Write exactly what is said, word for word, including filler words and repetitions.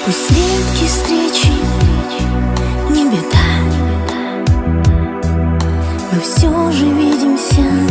Пусть редкие встречи не беда, мы все же видимся